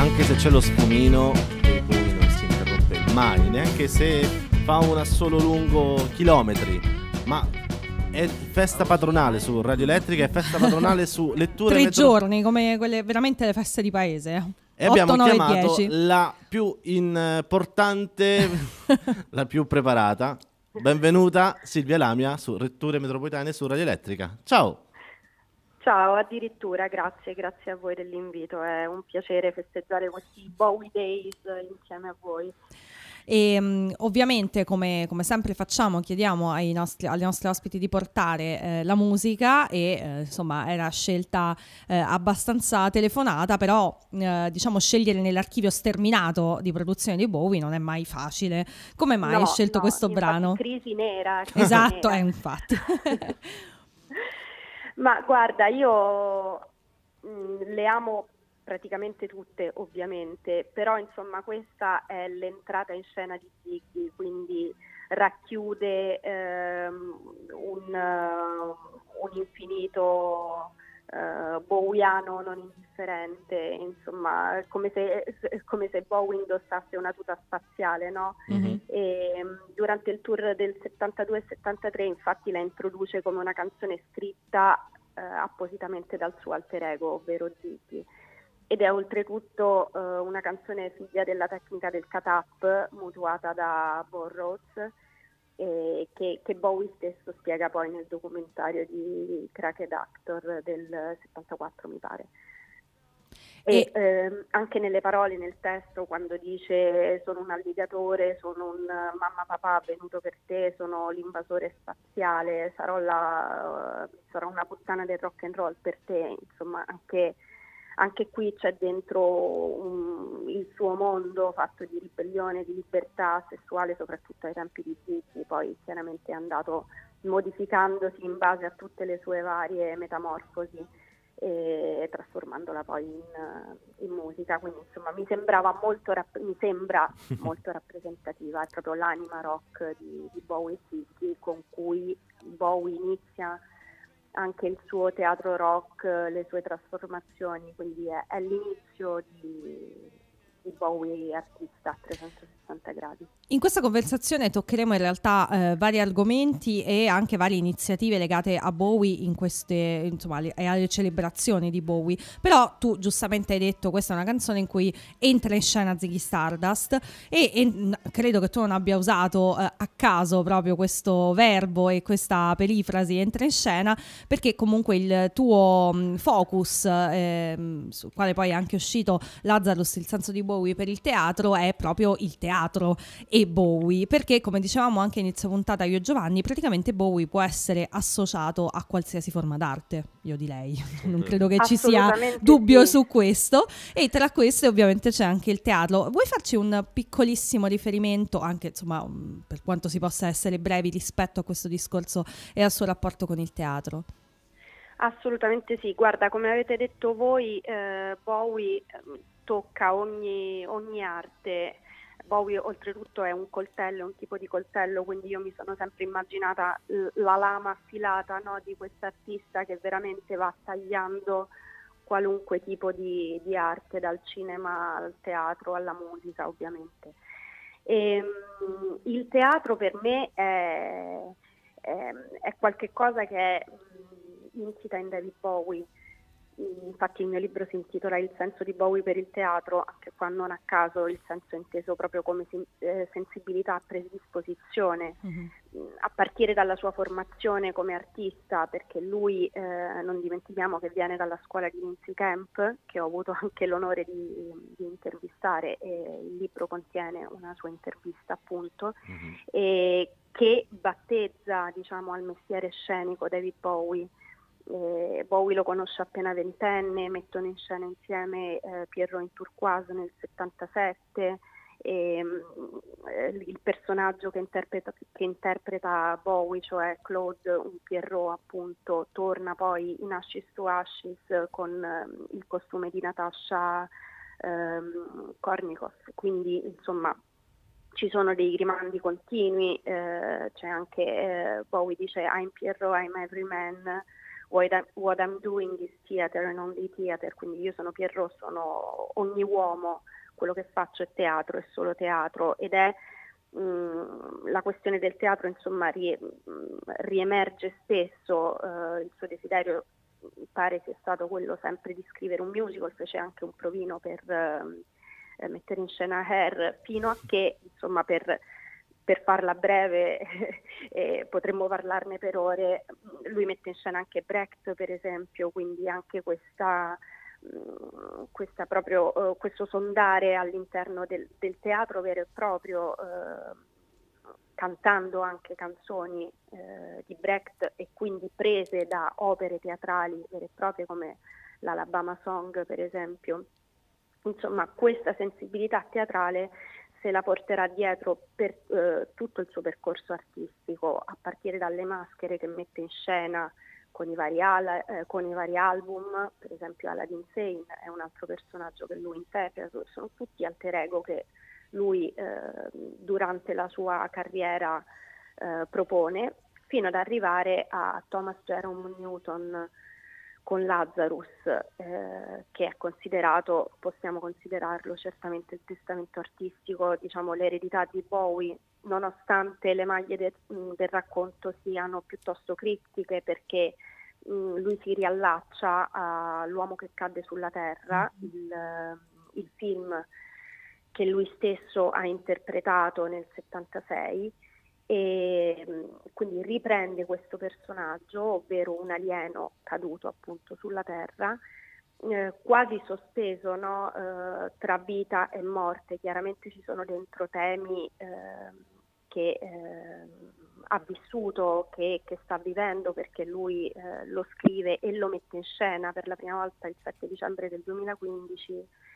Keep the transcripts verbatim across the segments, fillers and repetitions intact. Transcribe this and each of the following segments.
anche se c'è lo sfumino e poi non si interrompe mai, neanche se fa un assolo lungo chilometri, ma è festa patronale su Radio Elettrica, è festa patronale su Letture Tre metro... giorni, come quelle veramente le feste di paese. E abbiamo otto, nove, chiamato dieci. la più importante, la più preparata. Benvenuta Silvia Lamia su Letture Metropolitane su Radio Elettrica. Ciao! Ciao, addirittura, grazie, grazie a voi dell'invito, è un piacere festeggiare questi Bowie Days insieme a voi. E um, ovviamente come, come sempre facciamo, chiediamo ai nostri, ai nostri ospiti di portare eh, la musica e eh, insomma era scelta eh, abbastanza telefonata, però eh, diciamo scegliere nell'archivio sterminato di produzione di Bowie non è mai facile. Come mai no, hai scelto no, questo infatti, brano? Crisi nera. Crisi Esatto, nera. eh, infatti. Ma guarda, io mh, le amo praticamente tutte, ovviamente, però insomma questa è l'entrata in scena di Ziggy, quindi racchiude ehm, un, uh, un infinito uh, bowiano non indifferente, insomma, è come se, è come se Bowie indossasse una tuta spaziale, no? Mm-hmm. E, um, durante il tour del settantadue e settantatré infatti la introduce come una canzone scritta uh, appositamente dal suo alter ego, ovvero Ziggy. Ed è oltretutto uh, una canzone figlia della tecnica del cut-up mutuata da Burroughs, eh, che, che Bowie stesso spiega poi nel documentario di Cracked Actor del settantaquattro, mi pare. E, e ehm, anche nelle parole, nel testo, quando dice sono un alligatore, sono un mamma papà venuto per te, sono l'invasore spaziale, sarò, la, uh, sarò una puttana del rock and roll per te, insomma anche... Anche qui c'è dentro um, il suo mondo fatto di ribellione, di libertà sessuale, soprattutto ai tempi di Ziggy, poi chiaramente è andato modificandosi in base a tutte le sue varie metamorfosi e trasformandola poi in, in musica. Quindi insomma mi sembrava molto rapp- mi sembra molto rappresentativa, è proprio l'anima rock di, di Bowie e Ziggy, con cui Bowie inizia anche il suo teatro rock, le sue trasformazioni, quindi è, è l'inizio di, di Bowie artista a trecentosessanta gradi. In questa conversazione toccheremo in realtà eh, vari argomenti e anche varie iniziative legate a Bowie in queste, insomma, e alle celebrazioni di Bowie. Però tu giustamente hai detto questa è una canzone in cui entra in scena Ziggy Stardust e, e credo che tu non abbia usato eh, a caso proprio questo verbo e questa perifrasi entra in scena, perché comunque il tuo mh, focus eh, sul quale poi è anche uscito Lazarus, il senso di Bowie per il teatro, è proprio il teatro e Bowie, perché come dicevamo anche inizio puntata io e Giovanni, praticamente Bowie può essere associato a qualsiasi forma d'arte, io direi, non credo che ci sia dubbio sì. su questo, e tra queste ovviamente c'è anche il teatro. Vuoi farci un piccolissimo riferimento, anche insomma per quanto si possa essere brevi rispetto a questo discorso e al suo rapporto con il teatro? Assolutamente sì, guarda, come avete detto voi, eh, Bowie eh, tocca ogni, ogni arte. Bowie oltretutto è un coltello, un tipo di coltello, quindi io mi sono sempre immaginata la lama affilata, no, di quest'artista che veramente va tagliando qualunque tipo di, di arte, dal cinema al teatro, alla musica ovviamente. E, um, il teatro per me è, è, è qualche cosa che è um, insita in David Bowie. Infatti il mio libro si intitola Il senso di Bowie per il teatro, anche qua non a caso il senso è inteso proprio come sen- eh, sensibilità, predisposizione, mm-hmm. a partire dalla sua formazione come artista, perché lui, eh, non dimentichiamo che viene dalla scuola di Lindsay Camp, che ho avuto anche l'onore di, di intervistare, e il libro contiene una sua intervista appunto, mm-hmm. e che battezza, diciamo, al mestiere scenico David Bowie. Eh, Bowie lo conosce appena ventenne, mettono in scena insieme eh, Pierrot in Turquoise nel settantasette, e, eh, il personaggio che interpreta, che interpreta Bowie, cioè Claude, un Pierrot appunto, torna poi in Ashes to Ashes con eh, il costume di Natasha ehm, Kornikov, quindi insomma ci sono dei rimandi continui, eh, c'è anche eh, Bowie dice I'm Pierrot, I'm every man, what, I, what I'm doing is theater and only theater, quindi io sono Pierrot, sono ogni uomo, quello che faccio è teatro, è solo teatro, ed è mh, la questione del teatro, insomma, rie, mh, riemerge spesso, uh, il suo desiderio pare sia stato quello sempre di scrivere un musical, fece anche un provino per uh, mettere in scena Hair, fino a che, insomma, per Per farla breve, eh, potremmo parlarne per ore, lui mette in scena anche Brecht, per esempio, quindi anche questa, mh, questa proprio, uh, questo sondare all'interno del, del teatro vero e proprio, uh, cantando anche canzoni uh, di Brecht e quindi prese da opere teatrali vere e proprie come l'Alabama Song, per esempio. Insomma, questa sensibilità teatrale se la porterà dietro per eh, tutto il suo percorso artistico, a partire dalle maschere che mette in scena con i vari, ala, eh, con i vari album, per esempio Aladdin Sane è un altro personaggio che lui interpreta, sono tutti alter ego che lui eh, durante la sua carriera eh, propone, fino ad arrivare a Thomas Jerome Newton con Lazarus, eh, che è considerato, possiamo considerarlo certamente il testamento artistico, diciamo l'eredità di Bowie, nonostante le maglie de, del racconto siano piuttosto criptiche, perché mh, lui si riallaccia all'uomo che cadde sulla terra, il, il film che lui stesso ha interpretato nel settantasei, e quindi riprende questo personaggio, ovvero un alieno caduto appunto sulla terra, eh, quasi sospeso, no? eh, tra vita e morte. Chiaramente ci sono dentro temi eh, che eh, ha vissuto, che, che sta vivendo, perché lui eh, lo scrive e lo mette in scena per la prima volta il sette dicembre del duemilaquindici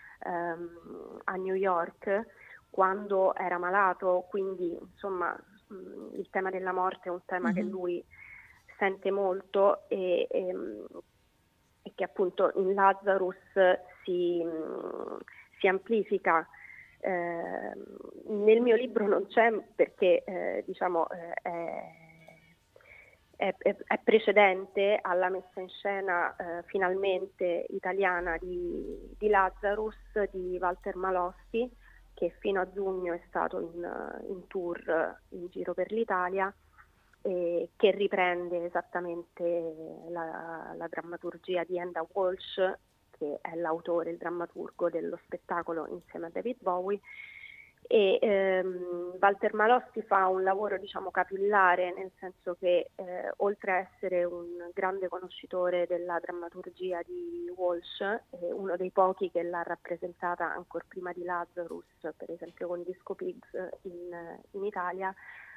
ehm, a New York, quando era malato, quindi insomma il tema della morte è un tema mm-hmm. che lui sente molto e, e, e che appunto in Lazarus si, si amplifica. Eh, nel mio libro non c'è perché eh, diciamo eh, è, è, è precedente alla messa in scena eh, finalmente italiana di, di Lazarus di Walter Malossi, che fino a giugno è stato in, in tour in giro per l'Italia, e che riprende esattamente la, la drammaturgia di Enda Walsh, che è l'autore, il drammaturgo dello spettacolo insieme a David Bowie, e ehm, Walter Malossi fa un lavoro diciamo capillare, nel senso che eh, oltre a essere un grande conoscitore della drammaturgia di Walsh, eh, uno dei pochi che l'ha rappresentata ancora prima di Lazarus, per esempio con Disco Pigs in, in Italia,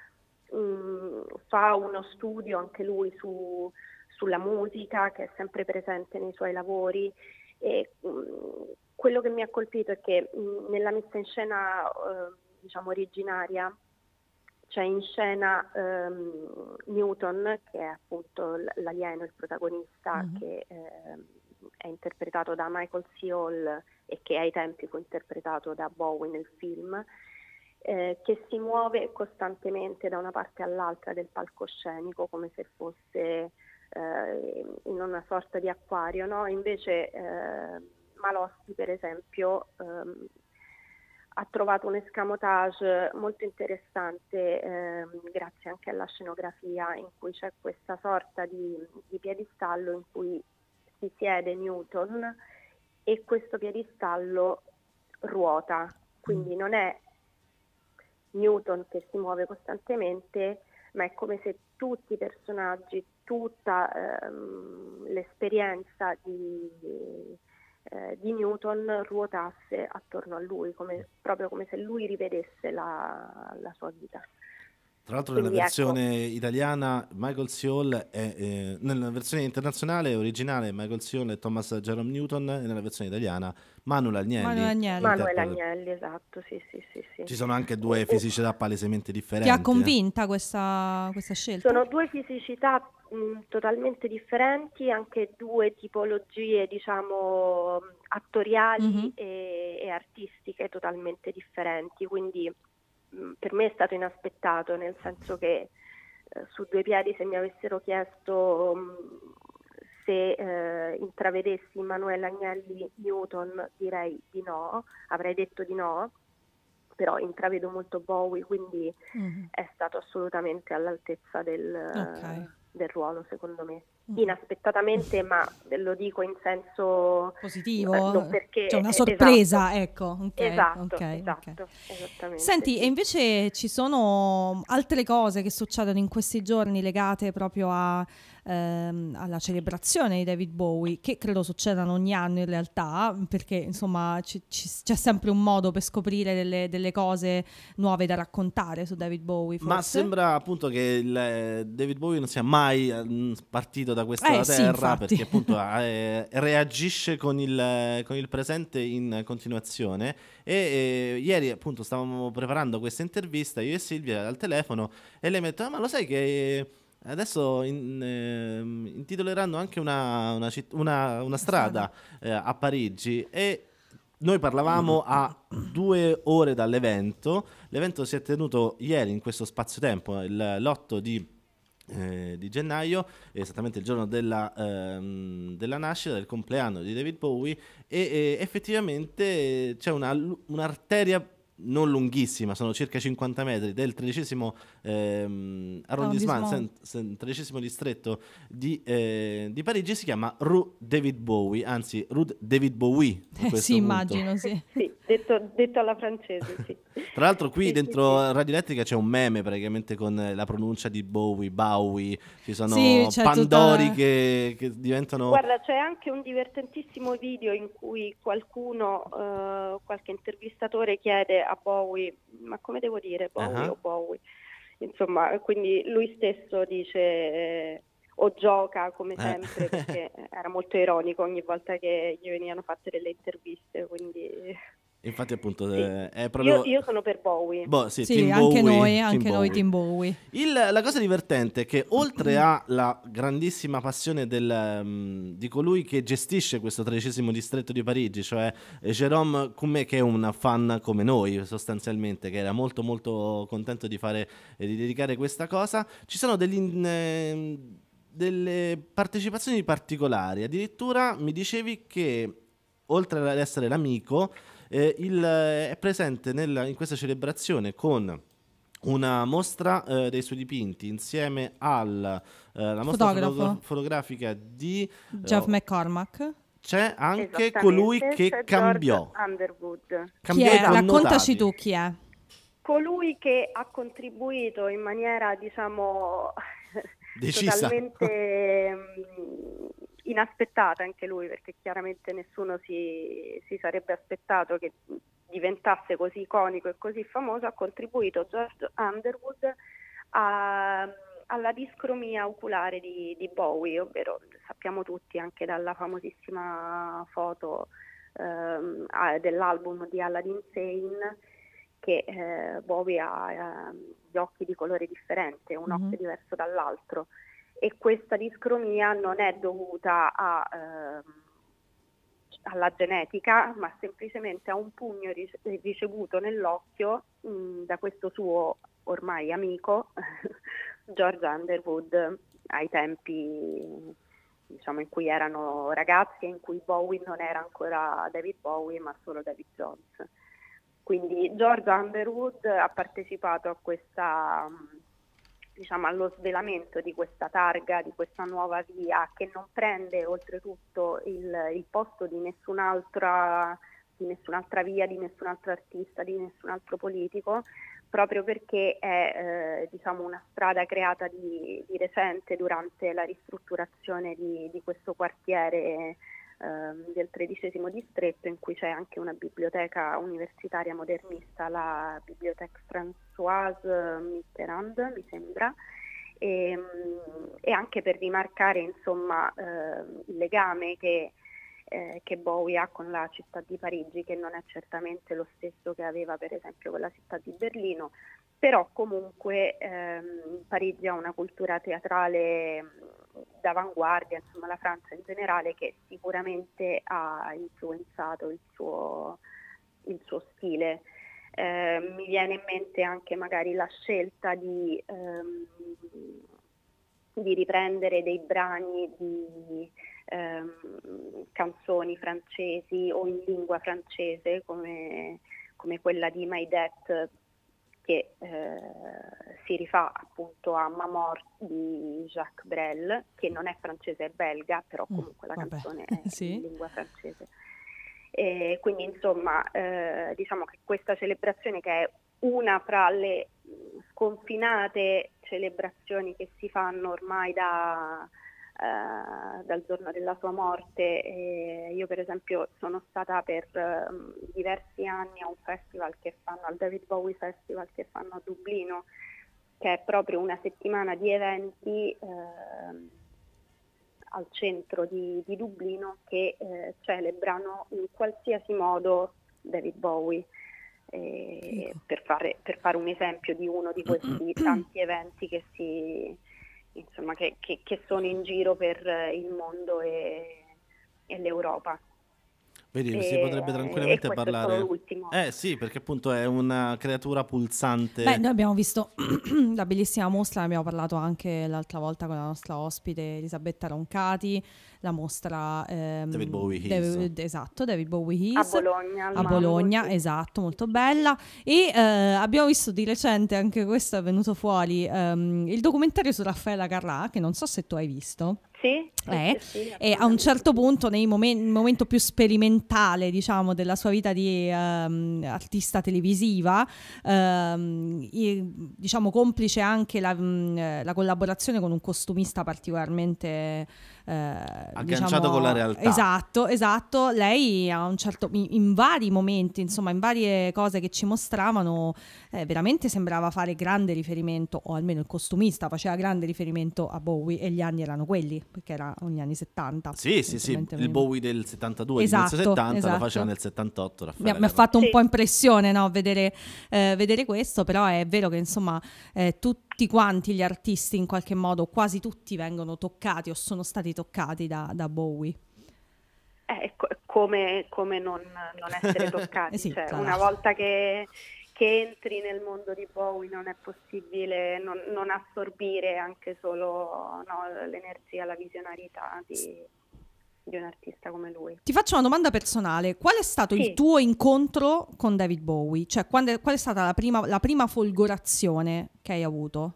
mh, fa uno studio anche lui su, sulla musica, che è sempre presente nei suoi lavori. E mh, quello che mi ha colpito è che mh, nella messa in scena eh, diciamo originaria c'è in scena ehm, Newton, che è appunto l'alieno, il protagonista, mm-hmm. che eh, è interpretato da Michael C. Hall e che ai tempi fu interpretato da Bowie nel film, eh, che si muove costantemente da una parte all'altra del palcoscenico come se fosse eh, in una sorta di acquario, no? Invece eh, Malossi, per esempio, ehm, ha trovato un escamotage molto interessante, ehm, grazie anche alla scenografia, in cui c'è questa sorta di, di piedistallo in cui si siede Newton e questo piedistallo ruota, quindi non è Newton che si muove costantemente, ma è come se tutti i personaggi, tutta ehm, l'esperienza di, di Eh, di Newton ruotasse attorno a lui, come, proprio come se lui rivedesse la, la sua vita. Tra l'altro Quindi, nella versione ecco, italiana Michael C. Hall è, eh, nella versione internazionale originale Michael C. Hall e Thomas Jerome Newton, e nella versione italiana Manuel Agnelli. Manuel Agnelli, Manuel Agnelli, esatto, sì, sì, sì, sì. Ci sono anche due fisicità palesemente differenti. Ti ha convinta questa, questa scelta? Sono due fisicità mh, totalmente differenti, anche due tipologie, diciamo, attoriali mm-hmm. e, e artistiche totalmente differenti, quindi mh, per me è stato inaspettato, nel senso che eh, su due piedi, se mi avessero chiesto mh, se eh, intravedessi Emanuele Agnelli Newton direi di no, avrei detto di no, però intravedo molto Bowie, quindi mm-hmm. è stato assolutamente all'altezza del, okay. del ruolo, secondo me. Inaspettatamente, ma lo dico in senso positivo, eh, non perché c'è una sorpresa, esatto. ecco. Okay, esatto, okay, esatto, okay. Esattamente. Senti, sì. e invece ci sono altre cose che succedono in questi giorni legate proprio a, ehm, alla celebrazione di David Bowie, che credo succedano ogni anno in realtà, perché insomma ci, ci, c'è sempre un modo per scoprire delle, delle cose nuove da raccontare su David Bowie, forse. Ma sembra appunto che il, eh, David Bowie non sia mai eh, partito da questa eh, terra, sì, perché appunto eh, reagisce con il, con il presente in continuazione. E eh, ieri appunto stavamo preparando questa intervista io e Silvia al telefono e lei mi ha detto: ah, ma lo sai che adesso in, eh, intitoleranno anche una, una, citt- una, una strada eh, a Parigi, e noi parlavamo a due ore dall'evento. L'evento si è tenuto ieri in questo spazio-tempo, il, l'otto di, eh, di gennaio, esattamente il giorno della, ehm, della nascita, del compleanno di David Bowie, e, e effettivamente c'è una, un'arteria non lunghissima, sono circa cinquanta metri, del tredicesimo ehm, arrondissement, sen, sen, tredicesimo distretto di, eh, di Parigi, si chiama Rue David Bowie, anzi Rue David Bowie. Eh, sì, punto. immagino, sì. sì detto, detto alla francese, sì. Tra l'altro qui sì, dentro sì, sì. Radio Elettrica c'è un meme praticamente con la pronuncia di Bowie, Bowie, ci sono sì, pandori tutta... che, che diventano... Guarda, c'è anche un divertentissimo video in cui qualcuno, uh, qualche intervistatore chiede a Bowie, ma come devo dire, Bowie uh-huh. o Bowie? Insomma, quindi lui stesso dice... Eh, o gioca come sempre, eh. perché era molto ironico ogni volta che gli venivano fatte delle interviste, quindi... Infatti appunto sì. eh, è proprio... Io, io sono per Bowie. Boh, sì, sì team anche Bowie, noi, team anche Bowie. noi team Bowie. Il, la cosa divertente è che oltre alla grandissima passione del, um, di colui che gestisce questo tredicesimo distretto di Parigi, cioè Jérôme Coumet, che è un fan come noi sostanzialmente, che era molto molto contento di fare e di dedicare questa cosa, ci sono degli... Eh, delle partecipazioni particolari. Addirittura mi dicevi che oltre ad essere l'amico eh, il, eh, è presente nella, in questa celebrazione con una mostra eh, dei suoi dipinti insieme alla eh, la mostra fotogra- fotografica di Jeff uh, McCormack. C'è anche colui che c'è cambiò George Underwood. Cambiò chi è? Raccontaci tu chi è. Colui che ha contribuito in maniera, diciamo, decisa, totalmente inaspettata anche lui, perché chiaramente nessuno si, si sarebbe aspettato che diventasse così iconico e così famoso. Ha contribuito George Underwood a, alla discromia oculare di, di Bowie, ovvero sappiamo tutti anche dalla famosissima foto ehm, dell'album di Aladdin Sane che eh, Bowie ha eh, gli occhi di colore differente, un mm-hmm. occhio diverso dall'altro, e questa discromia non è dovuta a, eh, alla genetica, ma semplicemente a un pugno ricevuto nell'occhio mh, da questo suo ormai amico George Underwood ai tempi, diciamo, in cui erano ragazzi e in cui Bowie non era ancora David Bowie ma solo David Jones. Quindi George Underwood ha partecipato a questa, diciamo, allo svelamento di questa targa, di questa nuova via che non prende oltretutto il, il posto di nessun'altra, di nessun'altra via, di nessun altro artista, di nessun altro politico, proprio perché è eh, diciamo una strada creata di, di recente durante la ristrutturazione di, di questo quartiere del tredicesimo distretto, in cui c'è anche una biblioteca universitaria modernista, la Bibliothèque Françoise Mitterrand, mi sembra, e, e anche per rimarcare insomma eh, il legame che, eh, che Bowie ha con la città di Parigi, che non è certamente lo stesso che aveva per esempio con la città di Berlino, però comunque ehm, Parigi ha una cultura teatrale d'avanguardia, insomma la Francia in generale, che sicuramente ha influenzato il suo, il suo stile. Eh, mi viene in mente anche magari la scelta di, ehm, di riprendere dei brani di, canzoni francesi o in lingua francese come, come quella di My Death, che eh, si rifà appunto a Ma Mort di Jacques Brel, che non è francese, è belga, però comunque la Vabbè. canzone è Sì. in lingua francese. E quindi insomma eh, diciamo che questa celebrazione, che è una fra le sconfinate celebrazioni che si fanno ormai da, eh, dal giorno della sua morte, e io per esempio sono stata per eh, diversi anni a un festival che fanno, al David Bowie Festival, che fanno a Dublino, che è proprio una settimana di eventi eh, al centro di, di Dublino, che eh, celebrano in qualsiasi modo David Bowie. Eh, per, fare, per fare un esempio di uno di questi tanti eventi che, si, insomma, che, che, che sono in giro per il mondo e, e l'Europa. Vedi, E- si potrebbe e tranquillamente questo è parlare. solo l'ultimo. Eh sì, perché appunto è una creatura pulsante. Beh, noi abbiamo visto la bellissima mostra, ne abbiamo parlato anche l'altra volta con la nostra ospite Elisabetta Roncati, la mostra ehm, David Bowie His. David- esatto, David Bowie A His. Bologna, al A Mambo, Bologna, sì. esatto, molto bella. E eh, abbiamo visto di recente, anche questo è venuto fuori, ehm, il documentario su Raffaella Carrà, che non so se tu hai visto. Sì, sì, Eh, sì, sì, E a un certo assolutamente. punto, nei momen- nel momento più sperimentale, diciamo, della sua vita di ehm, artista televisiva, ehm, i- diciamo complice anche la, mh, la collaborazione con un costumista particolarmente eh, Agganciato diciamo- con la realtà. Esatto, esatto. Lei a un certo in, in vari momenti, insomma, in varie cose che ci mostravano, eh, veramente sembrava fare grande riferimento, o almeno il costumista faceva grande riferimento a Bowie, e gli anni erano quelli, perché era negli anni settanta. Sì, sì, sì, evidentemente. il Bowie del settantadue, Esatto, di inizio settanta, lo esatto. faceva nel settantotto Mi ha, Raffaella mi ha Carrà. fatto un Sì. po' impressione, no, vedere, eh, vedere questo, però è vero che insomma eh, tutti quanti gli artisti in qualche modo, quasi tutti, vengono toccati o sono stati toccati da, da Bowie. Eh, co- come, come non, non essere toccati, Eh sì, cioè, tra una l'altro. volta che, che entri nel mondo di Bowie non è possibile non, non assorbire anche solo, no, l'energia, la visionarietà di, di un artista come lui. Ti faccio una domanda personale: qual è stato Sì. il tuo incontro con David Bowie? Cioè, quando è- qual è stata la prima, la prima folgorazione che hai avuto?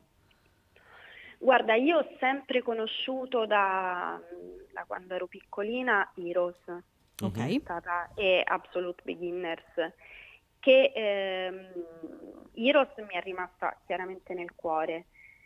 Guarda, io ho sempre conosciuto da, da quando ero piccolina Heroes, Ok? Mhm. stata, e Absolute Beginners, che ehm, Heroes mi è rimasta chiaramente nel cuore.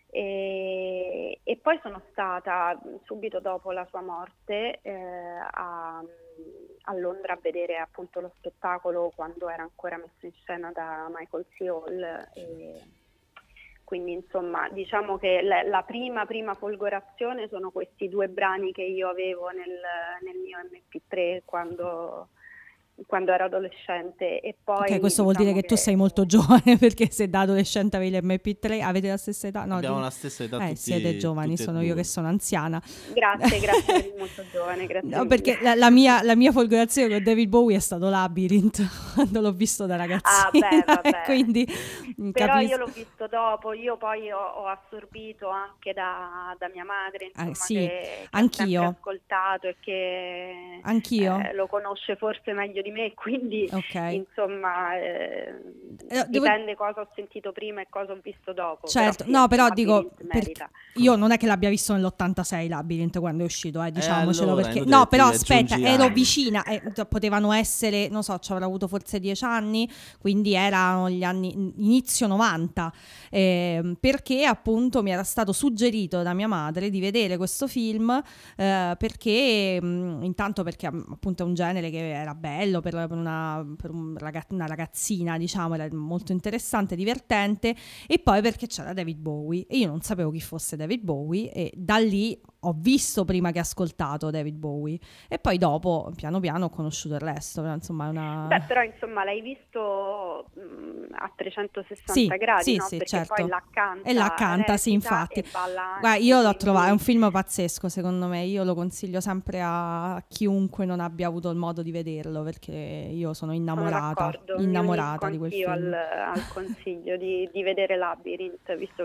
E, e poi sono stata subito dopo la sua morte eh, a, a Londra a vedere appunto lo spettacolo quando era ancora messo in scena da Michael C. Hall. E quindi insomma diciamo che la, la prima prima folgorazione sono questi due brani che io avevo nel, nel mio emme pi tre quando, quando ero adolescente, e poi Ok, questo vuol dire diciamo che tu sei molto giovane, perché se da adolescente avevi l'emme pi tre, avete la stessa età? No, Abbiamo tu- la stessa età eh, tutti, siete giovani, tutti e sono due. io che sono anziana. Grazie, grazie per il molto giovane, grazie No, mille. perché la, la mia, la mia folgorazione con David Bowie è stato Labyrinth, quando l'ho visto da ragazzina. Ah, beh, vabbè. E quindi mm, Però capisco. io l'ho visto dopo, io poi ho, ho assorbito anche da, da mia madre, insomma, Ah, sì, che, che ha anch'io. sempre ascoltato e che Anch'io. eh, lo conosce forse meglio di me, quindi Ok. insomma eh, Eh, devo- dipende cosa ho sentito prima e cosa ho visto dopo. Certo, sì, no, però insomma, dico, Labyrinth per- merita. io non è che l'abbia visto nell'ottantasei Labyrinth quando è uscito, eh, diciamocelo, allora, perché inutile no, che però ti aspetta, aggiungi ero anni. vicina, eh, potevano essere, non so, ci avrò avuto forse dieci anni, quindi erano gli anni inizio novanta, ehm, perché appunto mi era stato suggerito da mia madre di vedere questo film, eh, perché mh, intanto perché mm, appunto è un genere che era bello per, per una, per un raga- una ragazzina, diciamo, era molto interessante, divertente, e poi perché c'era David Bowie e io non sapevo chi fosse David Bowie, e da lì ho visto prima che ascoltato David Bowie, e poi dopo piano piano ho conosciuto il resto, però, insomma è una... Beh, però insomma l'hai visto mh, a trecentosessanta Sì, gradi, sì, no? sì, Perché certo. poi l'accanta, E la canta, sì, recita infatti. e balla anche, Guarda, io l'ho quindi- trovato, è un film pazzesco secondo me, io lo consiglio sempre a chiunque non abbia avuto il modo di vederlo, perché io sono Sono innamorata, d'accordo, mi innamorata unisco di quel anch'io film. al, al consiglio di, di vedere Labyrinth, visto che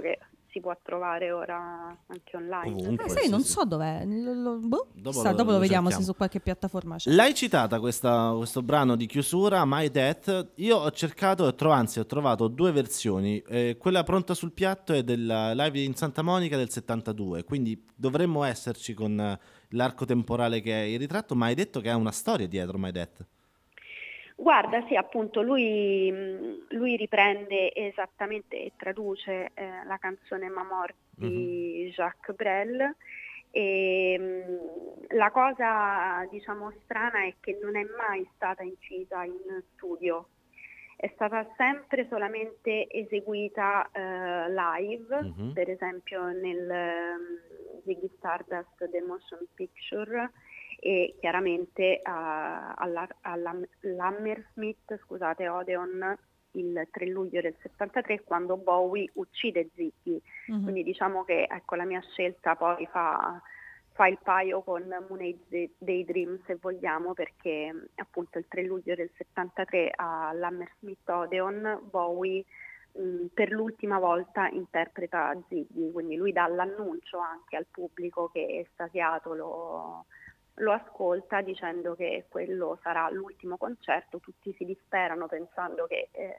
si può trovare ora anche online. Ovunque, Ah, sai, sì, non sì. so dov'è. Lo- lo- boh. Dopo Chissà, lo- dopo lo, lo vediamo cerchiamo. se su qualche piattaforma c'è. L'hai citata questa- questo brano di chiusura, My Death. Io ho cercato, ho trovato, anzi ho trovato due versioni. Eh, quella pronta sul piatto è della live in Santa Monica del settantadue, quindi dovremmo esserci con eh, l'arco temporale che è il ritratto, ma hai detto che ha una storia dietro My Death. Guarda, sì, appunto, lui, mh, lui riprende esattamente e traduce eh, la canzone Ma Mort di Jacques Brel e mh, la cosa, diciamo, strana è che non è mai stata incisa in studio, è stata sempre solamente eseguita eh, live, Mhm. per esempio nel um, Ziggy Stardust The Motion Picture, e chiaramente uh, alla, alla, all'Hammersmith, scusate, Odeon il tre luglio del settantatré, quando Bowie uccide Ziggy. Mhm. Quindi diciamo che, ecco, la mia scelta poi fa, fa il paio con Moon Age Daydream, se vogliamo, perché appunto il tre luglio del settantatré all'Hammersmith Odeon Bowie mh, per l'ultima volta interpreta Ziggy, quindi lui dà l'annuncio anche al pubblico che estasiato lo lo ascolta dicendo che quello sarà l'ultimo concerto. Tutti si disperano pensando che eh,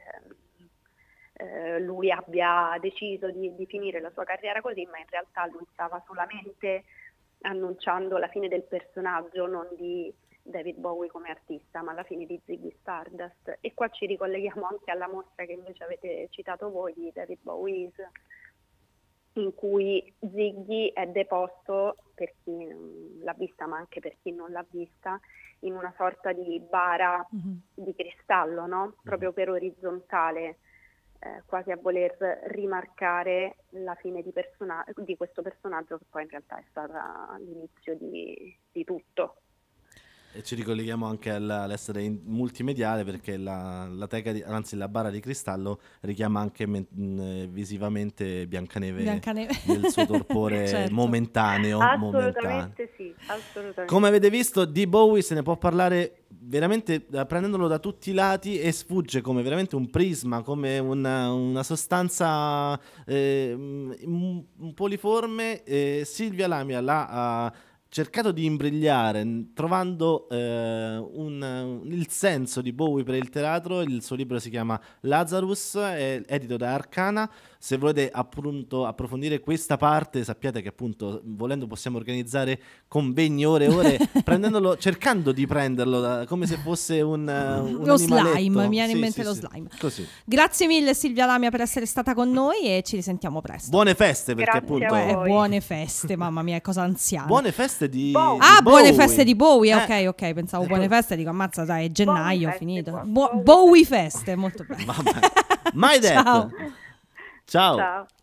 eh, lui abbia deciso di, di finire la sua carriera così, ma in realtà lui stava solamente annunciando la fine del personaggio, non di David Bowie come artista, ma la fine di Ziggy Stardust. E qua ci ricolleghiamo anche alla mostra che invece avete citato voi di David Bowie, in cui Ziggy è deposto, per chi l'ha vista ma anche per chi non l'ha vista, in una sorta di bara Mhm. di cristallo, no? Proprio per orizzontale, eh, quasi a voler rimarcare la fine di, persona- di questo personaggio, che poi in realtà è stata l'inizio di, di tutto. E ci ricolleghiamo anche alla- all'essere in- multimediale, perché la, la teca di- anzi la bara di cristallo richiama anche men- mh, visivamente Biancaneve, Biancaneve. nel suo torpore Certo. momentaneo, momentaneo. Assolutamente sì, assolutamente. Come avete visto, di Bowie se ne può parlare veramente eh, prendendolo da tutti i lati, e sfugge come veramente un prisma, come una, una sostanza eh, un, un poliforme. Eh, Silvia Lamia l'ha ha cercato di imbrigliare n- trovando eh, un- un- il senso di Bowie per il teatro. Il suo libro si chiama Lazarus, è edito da Arcana. Se volete appunto approfondire questa parte, sappiate che appunto volendo possiamo organizzare convegni ore e ore prendendolo, cercando di prenderlo da- come se fosse un, eh, un Lo animaletto. slime, mi viene in Sì, mente sì, lo sì. slime. Così. Grazie mille Silvia Lamia per essere stata con noi e ci risentiamo presto. Buone feste, perché Grazie a appunto Eh, voi. buone feste, mamma mia, è cosa anziana. buone feste di Bowie. di Ah, buone Bowie. feste di Bowie, Eh, ok, ok, pensavo buone feste, dico ammazza, dai, è gennaio, feste finito. qua, Bu- Bowie Bowie feste, molto bene. vabbè. My Death. Ciao. Ciao. Ciao.